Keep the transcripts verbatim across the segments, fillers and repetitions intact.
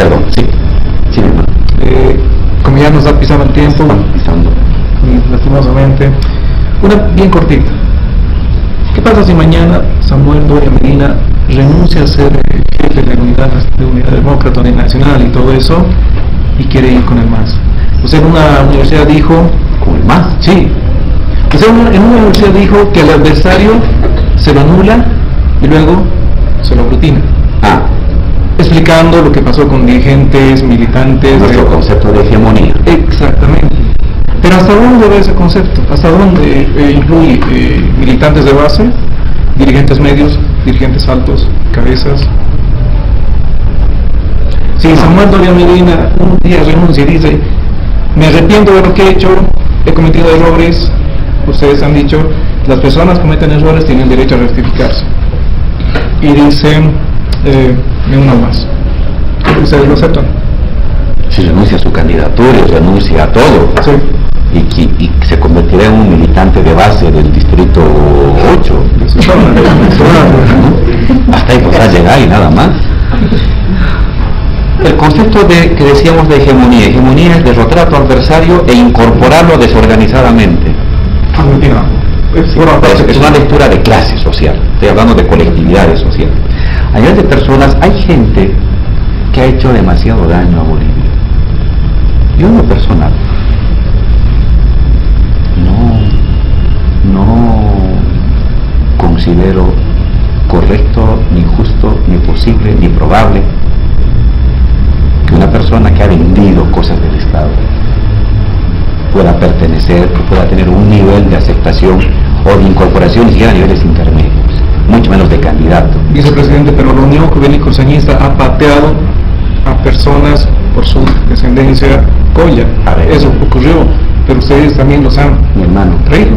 perdón, sí. Sí, mi hermano. Eh, como ya nos ha pisado el tiempo, pisando. y lastimosamente, una bien cortita. ¿Qué pasa si mañana Samuel Doria Medina renuncia a ser eh, jefe de la unidad, de unidad demócrata nacional y todo eso, y quiere ir con el M A S? Usted en una universidad dijo... ¿Con el M A S? Sí. Usted en una, en una universidad dijo que al adversario se lo anula y luego se lo aglutina. Ah. Explicando lo que pasó con dirigentes, militantes... Nuestro de... concepto de hegemonía. Exactamente. Pero ¿hasta dónde va ese concepto? ¿Hasta dónde eh, incluye eh, militantes de base, dirigentes medios, dirigentes altos, cabezas? Si Samuel Doria Medina un día renuncia y dice, me arrepiento de lo que he hecho, he cometido errores, ustedes han dicho, las personas cometen errores, tienen derecho a rectificarse. Y dicen, eh, ni uno más. ¿Ustedes lo aceptan? Si renuncia a su candidatura, renuncia a todo. Sí. Y, que, y se convertirá en un militante de base del distrito ocho. Hasta ahí podrá llegar y nada más. El concepto de, que decíamos de hegemonía, hegemonía es derrotar a tu adversario e incorporarlo desorganizadamente. Sí, es, es una lectura de clase social, estoy hablando de colectividades sociales. A nivel de personas, hay gente que ha hecho demasiado daño a Bolivia. Yo en lo personal, no, no considero correcto, ni justo, ni posible, ni probable que una persona que ha vendido cosas del Estado pueda pertenecer, que pueda tener un nivel de aceptación o de incorporación, ni siquiera a niveles intermedios, mucho menos de candidato. Vicepresidente, pero la Unión Juvenil Cruceñista ha pateado a personas por su descendencia colla. A ver. Eso ocurrió, pero ustedes también los han, mi hermano, traído.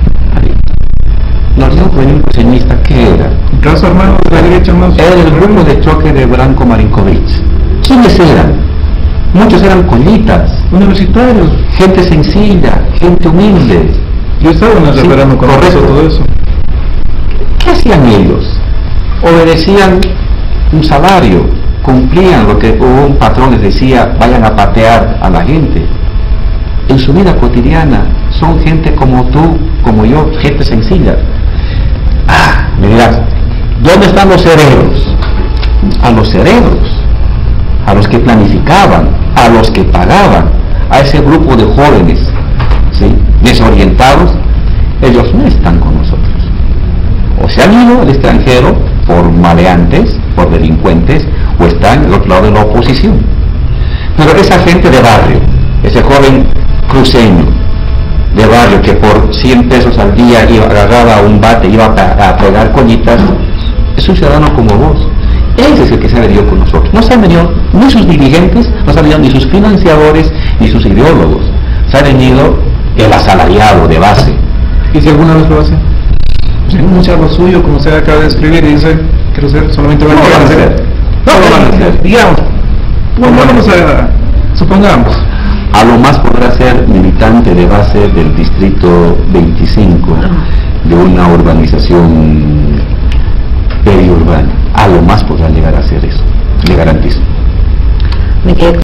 La Unión Juvenil Cruceñista, ¿qué era? Brazo armado de la derecha más. Era el grupo de choque de Branko Marinkovic. ¿Quiénes eran? Muchos eran collitas, universitarios, gente sencilla, gente humilde. Yo estaba en el Sí, referéndum con correcto. todo eso. ¿Qué hacían ellos? Obedecían un salario, cumplían lo que un patrón les decía, vayan a patear a la gente. En su vida cotidiana son gente como tú, como yo, gente sencilla. Ah, me dirás, ¿dónde están los cerebros? A los cerebros, a los que planificaban, a los que pagaban, a ese grupo de jóvenes, ¿sí?, desorientados, ellos no están con nosotros. O se han ido al extranjero por maleantes, por delincuentes, o están del otro lado de la oposición. Pero esa gente de barrio, ese joven cruceño de barrio que por cien pesos al día iba, agarraba un bate, iba a, a pegar collitas, es un ciudadano como vos. Ese es el que se ha venido con nosotros. No se han venido ni sus dirigentes, no se han venido ni sus financiadores, ni sus ideólogos. Se ha venido el asalariado de base. ¿Y si alguna vez lo hace? Renuncia a lo suyo, como usted acaba de escribir, y dice, quiero ser, solamente van No lo van a hacer. No lo van a hacer. Digamos, bueno, vamos a, supongamos. A lo más podrá ser militante de base del distrito veinticinco de una urbanización periurbana. A lo más podrá llegar a hacer eso, le garantizo. Me quedé